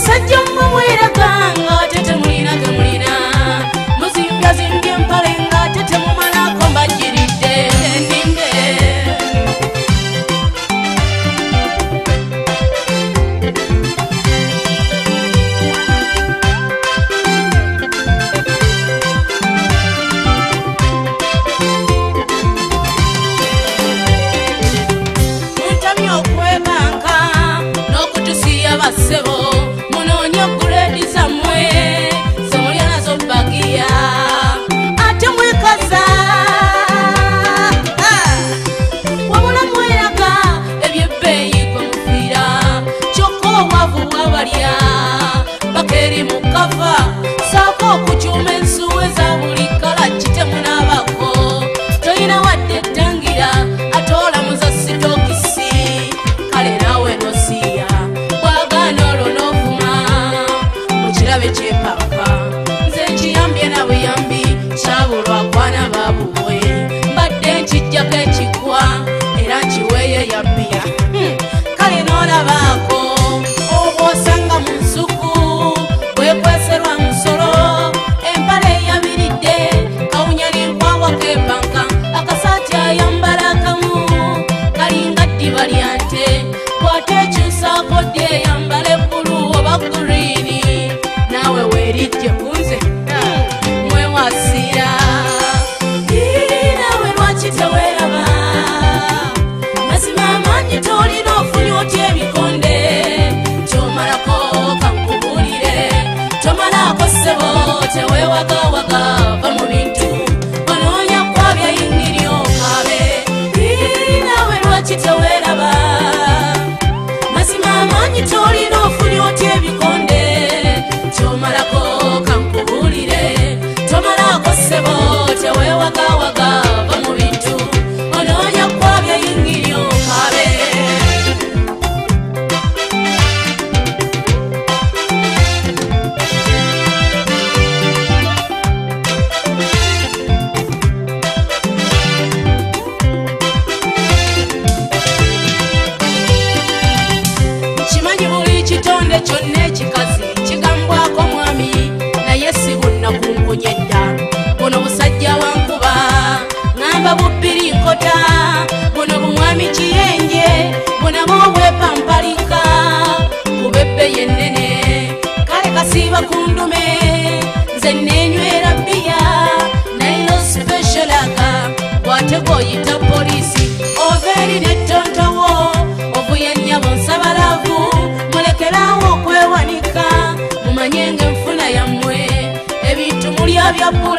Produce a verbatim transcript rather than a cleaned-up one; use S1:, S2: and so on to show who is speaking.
S1: basajja mumweraga nga tete mulina temulina muzimbya zimbye empale nga tete mumalako mbajiridde ninde muntamya okwebanka n'okutusiya bassebo munoonye guledi zammwe zemulya nazo bagiya ate mwekaza wabula mweraga ebyebbeeyi gwe mufiira kyokka obwavu bwabalya bakeeri mu kafa saako okukyuma ensuwa eza buli kala kitemunaabako toyina wadde ettangira ate olamuza sitokisi kale naawe nosiya bwagaana olwo n'ovuma mu kirabe kyepapa nze nkiyambye na buyambi kyabulwa kwana baabubwe mbadde nkijjako ekigwa era nkiweeyo yabbiya kale n'olabaako obwosanga mu nsuku bwekweserwa musolo empale eyabiridde kawunya n'enkwawa kebanka akasaati ayambala akamu kalinga ddiba lya nte bw'ate ekyusaako ddi eyambala ebbulu oba guriini naawe weerijje kunze mwewasiira naawe lwaki teweeraba mazima amaanyi tolina ofunye otya ebikonde kyomalako kankubuulire tomalaako ssebo teweewagawaga va mu bintu onoonya kwabya yingiri okaabe naawe lwaki teweeraba mazima amaanyi tolina ofunye otya ebikonde kyomalako kankubuulire tomalaako ssebo teweewagawaga va mu bintu onoonya kwabya yingiri okaabe kimanyi buli kitonde kyonna ekikazi kigambwako mwami naye si bunnakunkunyedda buno busajja wankuba ngamba bubbiri nkota buno bumwami kiyenje bunabo obwepampalika kubebbe yennene kale kasiiba ku ndume nze neenywera bbiya nairo specialaga bw'ate gwoyita poliisi ova eri nettontowo ovuye nnyabo nsabalavu mulekerawo okwewanika mumanye ng'enfuna yammwe ebintu mulya bya bbula